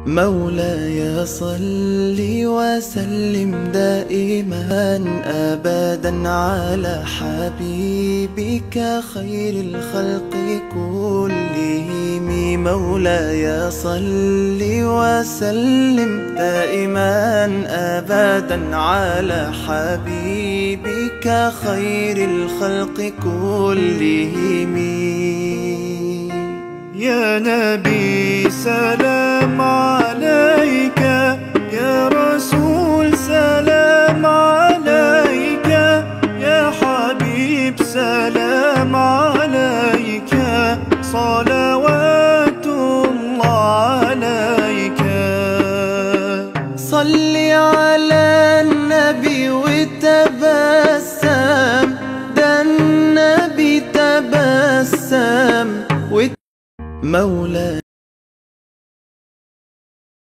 مولاي صل وسلم دائما أبدا على حبيبك خير الخلق كلهم. مولاي صل وسلم دائما أبدا على حبيبك خير الخلق كلهم. يا نبي سلام عليك، يا رسول سلام عليك، يا حبيب سلام عليك، صلوات الله عليك. صل على النبي وتبسم، ده النبي تبسم مولاي